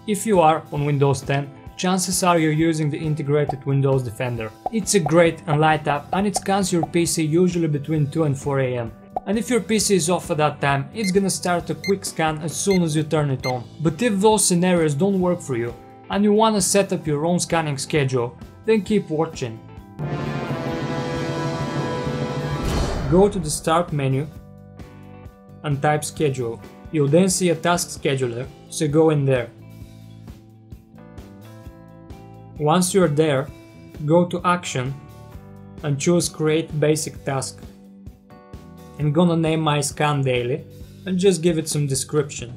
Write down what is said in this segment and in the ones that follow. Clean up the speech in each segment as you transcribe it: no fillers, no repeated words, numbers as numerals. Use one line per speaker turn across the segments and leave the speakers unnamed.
If you are on Windows 10, chances are you're using the integrated Windows Defender. It's a great and light app and it scans your PC usually between 2 and 4 AM. And if your PC is off at that time, it's gonna start a quick scan as soon as you turn it on. But if those scenarios don't work for you and you wanna set up your own scanning schedule, then keep watching. Go to the Start menu and type Schedule. You'll then see a task scheduler, so go in there. Once you're there, go to Action and choose Create Basic Task. I'm gonna name my scan daily and just give it some description.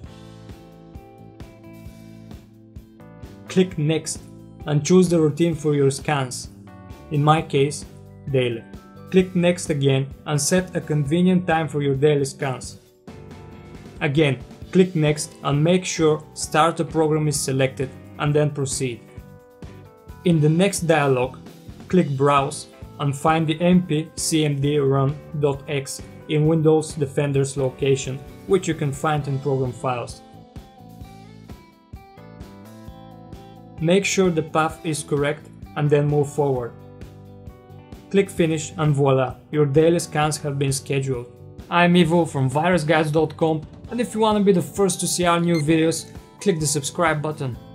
Click Next and choose the routine for your scans, in my case, daily. Click Next again and set a convenient time for your daily scans. Again, click Next and make sure Start a Program is selected and then proceed. In the next dialog, click Browse and find the npcmd-run.exe in Windows Defender's location, which you can find in Program Files. Make sure the path is correct and then move forward. Click Finish and voila, your daily scans have been scheduled. I'm Ivo from virusguides.com, and if you want to be the first to see our new videos, click the subscribe button.